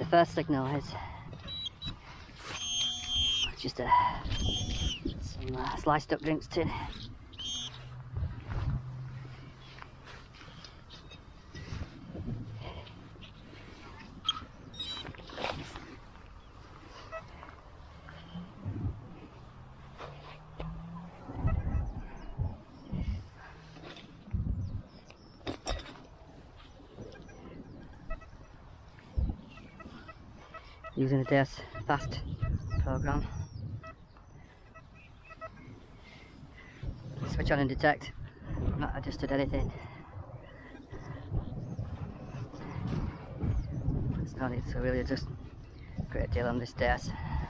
first signal is just some sliced up drinks tin. Using a DS fast program. Switch on and detect. Not adjusted anything. There's no need to really adjust a great deal on this DS.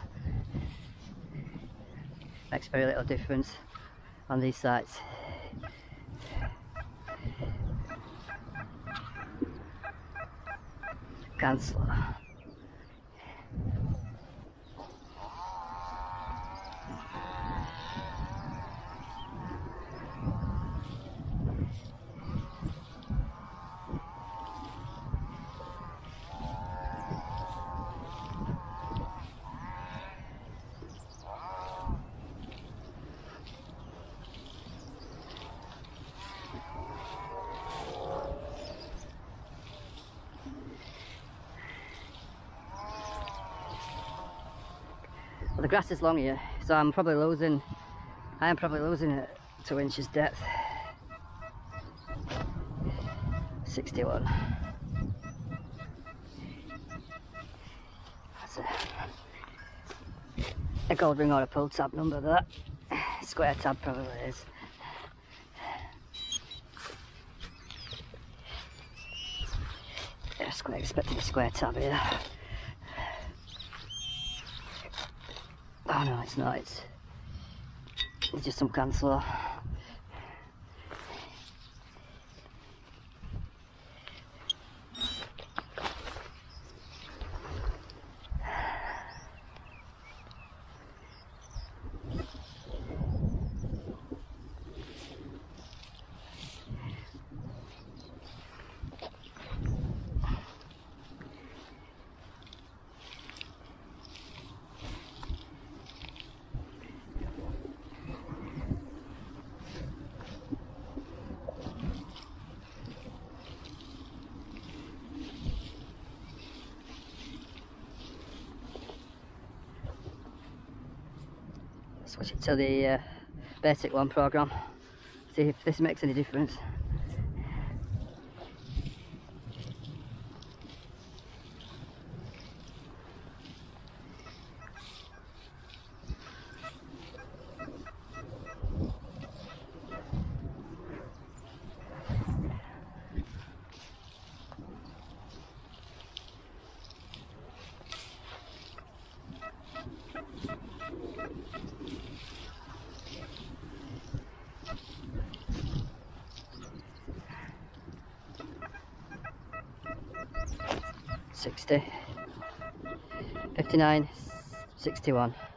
Makes very little difference on these sites. Cancel. Well, the grass is long here, so I am probably losing at 2 inches depth. 61. That's a gold ring or a pull tab number, that. Square tab probably is. Yeah, square, expecting a square tab here. Oh no, it's not, it's just some canceller. Switch it to the basic one program, see if this makes any difference. $60, $59, $61.